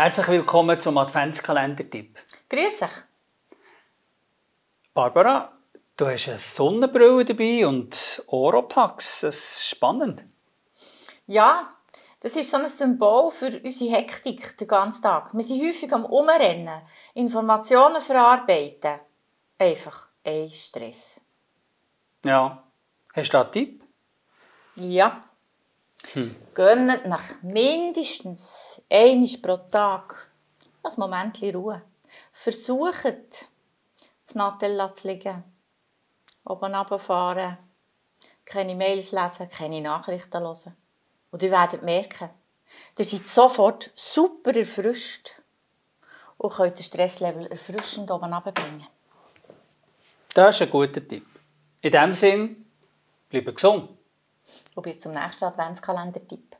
Herzlich willkommen zum Adventskalender-Tipp. Grüß dich. Barbara, du hast eine Sonnenbrille dabei und Oropax. Das ist spannend. Ja, das ist so ein Symbol für unsere Hektik den ganzen Tag. Wir sind häufig am Umrennen, Informationen verarbeiten. Einfach ein Stress. Ja. Hast du da einen Tipp? Ja. Gönnt nach mindestens einmal pro Tag ein Moment Ruhe. Versucht, das Nattel zu liegen, oben runterfahren, keine Mails lesen, keine Nachrichten hören. Und ihr werdet merken, ihr seid sofort super erfrischt und könnt den Stresslevel erfrischend oben runterbringen. Das ist ein guter Tipp. In diesem Sinne, bleibe gesund. Und bis zum nächsten Adventskalender-Tipp.